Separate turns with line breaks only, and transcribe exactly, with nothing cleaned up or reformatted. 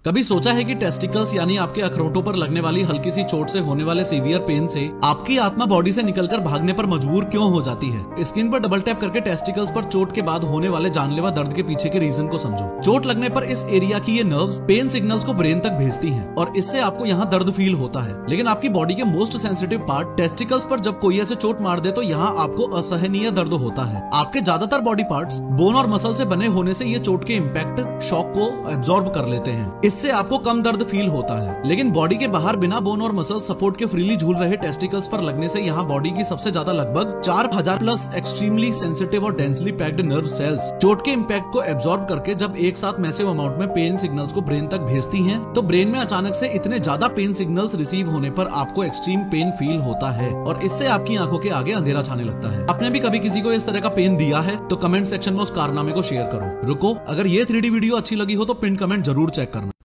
कभी सोचा है कि टेस्टिकल्स यानी आपके अखरोटों पर लगने वाली हल्की सी चोट से होने वाले सीवियर पेन से आपकी आत्मा बॉडी से निकलकर भागने पर मजबूर क्यों हो जाती है? स्क्रीन पर डबल टैप करके टेस्टिकल्स पर चोट के बाद होने वाले जानलेवा दर्द के पीछे के रीजन को समझो। चोट लगने पर इस एरिया की ये नर्व्स पेन सिग्नल्स को ब्रेन तक भेजती हैं और इससे आपको यहाँ दर्द फील होता है। लेकिन आपकी बॉडी के मोस्ट सेंसिटिव पार्ट टेस्टिकल्स पर जब कोई ऐसे चोट मार दे तो यहाँ आपको असहनीय दर्द होता है। आपके ज्यादातर बॉडी पार्ट्स बोन और मसल से बने होने से ये चोट के इम्पैक्ट शॉक को एब्जॉर्ब कर लेते हैं। इससे आपको कम दर्द फील होता है। लेकिन बॉडी के बाहर बिना बोन और मसल सपोर्ट के फ्रीली झूल रहे टेस्टिकल्स पर लगने से यहाँ बॉडी की सबसे ज्यादा लगभग चार हजार प्लस एक्सट्रीमली सेंसिटिव और डेंसली पैक्ड नर्व सेल्स चोट के इम्पैक्ट को एब्जॉर्ब करके जब एक साथ मैसिव अमाउंट में पेन सिग्नल्स को ब्रेन तक भेजती हैं, तो ब्रेन में अचानक से इतने ज्यादा पेन सिग्नल्स रिसीव होने पर आपको एक्सट्रीम पेन फील होता है और इससे आपकी आंखों के आगे अंधेरा छाने लगता है। आपने भी कभी किसी को इस तरह का पेन दिया है तो कमेंट सेक्शन में उस कारनामे को शेयर करो। रुको, अगर ये थ्री डी वीडियो अच्छी लगी हो तो पिन कमेंट जरूर चेक करना।